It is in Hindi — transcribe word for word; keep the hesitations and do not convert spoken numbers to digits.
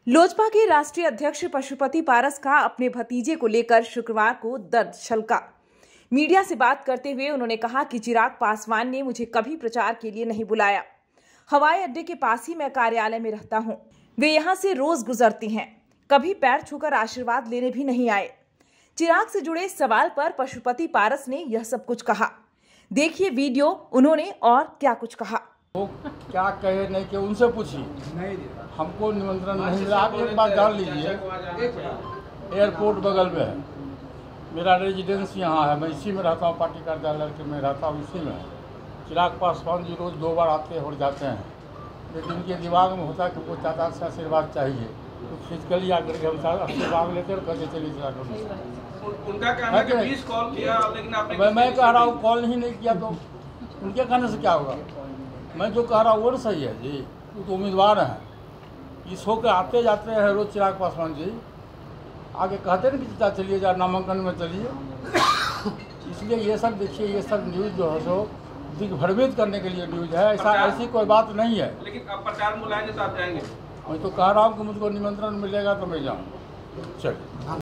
लोजपा के राष्ट्रीय अध्यक्ष पशुपति पारस का अपने भतीजे को लेकर शुक्रवार को दर्द छलका। मीडिया से बात करते हुए उन्होंने कहा कि चिराग पासवान ने मुझे कभी प्रचार के लिए नहीं बुलाया। हवाई अड्डे के पास ही मैं कार्यालय में रहता हूं। वे यहां से रोज गुजरती हैं। कभी पैर छूकर आशीर्वाद लेने भी नहीं आए। चिराग से जुड़े सवाल पर पशुपति पारस ने यह सब कुछ कहा। देखिए वीडियो, उन्होंने और क्या कुछ कहा। वो क्या कहे नहीं कि उनसे पूछिए, हमको निमंत्रण नहीं मिला। आप एक बात जान लीजिए, एयरपोर्ट बगल में है, मेरा रेजिडेंस यहाँ है, मैं इसी में रहता हूँ, पार्टी कार्यालय के में रहता हूँ, इसी में। चिराग पासवान जी रोज़ दो बार आते और जाते हैं, लेकिन उनके दिमाग में होता है कि वो चाचा से आशीर्वाद चाहिए, तो फिजिकली आकर के हम आशीर्वाद लेते और कहते चलिए चिराग। उनका कहना है कि बीस कॉल किया, लेकिन आपने मैं मैं कह रहा हूँ कॉल ही नहीं किया, तो उनके कहने से क्या होगा। मैं जो कह रहा हूँ वो सही है जी, वो तो उम्मीदवार हैं, इस होकर आते जाते हैं रोज चिराग पासवान जी। आगे कहते ना कि चाचा चलिए जा नामांकन में चलिए। इसलिए ये सब देखिए, ये सब न्यूज़ जो है सो दिग्भ्रमित करने के लिए न्यूज़ है, ऐसा ऐसी कोई बात नहीं है। लेकिन अब प्रचार में बुलाएंगे तो आप जाएंगे? मैं तो कह रहा हूँ कि मुझको निमंत्रण मिलेगा तो मैं जाऊँ। चलिए।